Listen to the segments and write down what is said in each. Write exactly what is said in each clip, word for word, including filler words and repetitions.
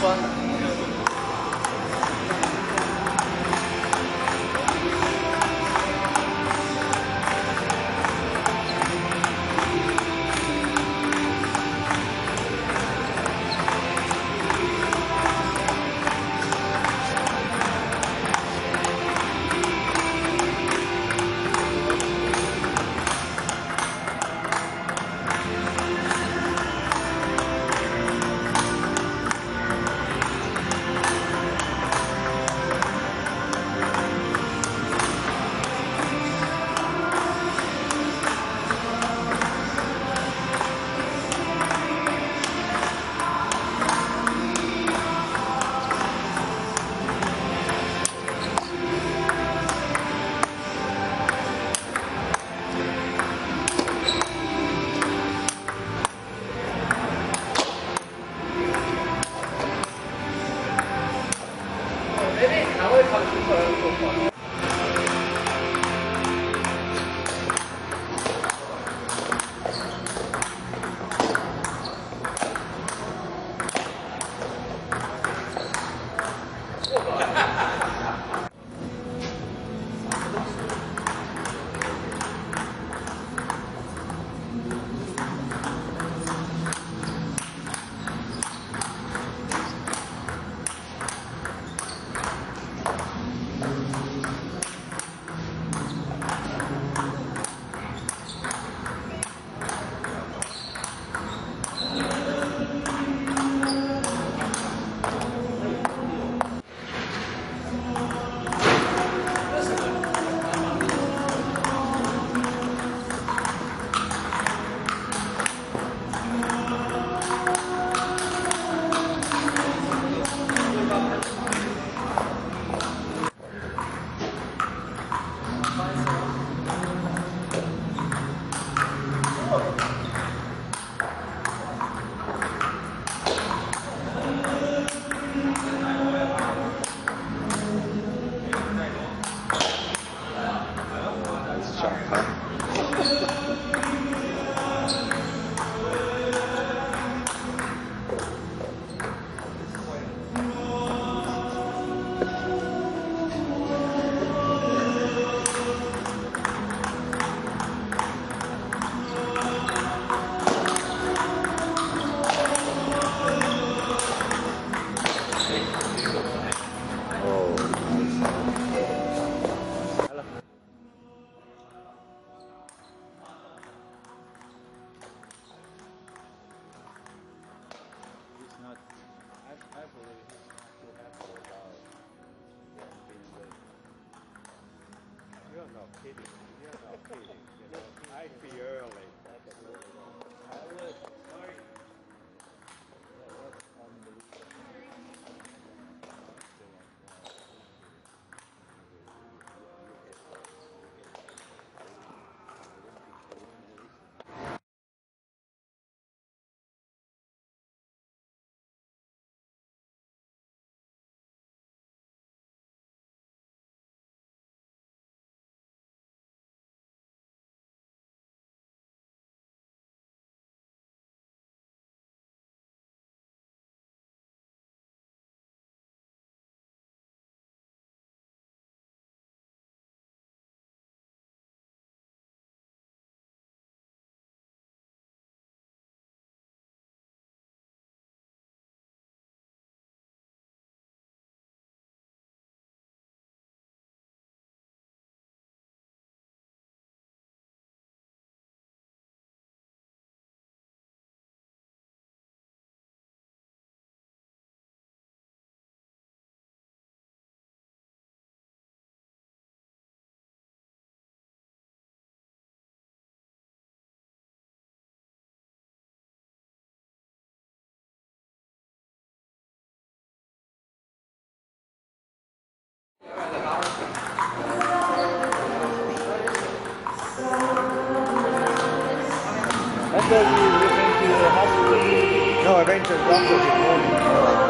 I thought you went to the hospital. No, I went to the doctor this morning. Oh,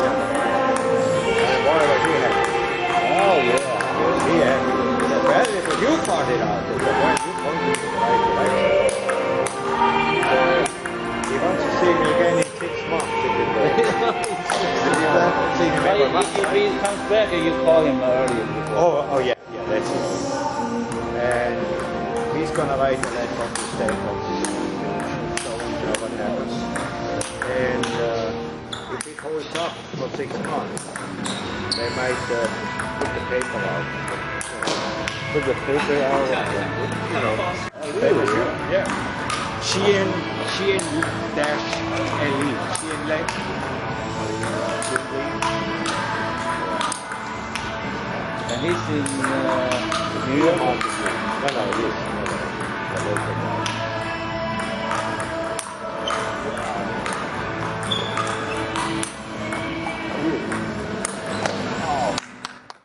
yeah. And what was he happy? Oh, yeah. Yes, he happy. Well, if you pointed out, it's a point you pointed in the right direction. Uh, he wants to see me again in six months. If you haven't seen him every month. If he comes back, you call him earlier. Oh, oh yeah, yeah, that's it. And he's gonna write a letter to the state of so we know what happens. And uh, if it holds up for six months, they might uh, put the paper out. Put the paper out. You know, paper, yeah. Chen, Chen dash and Lee. Chen Lake. And he's in uh, New York. No, no, he's the local guy.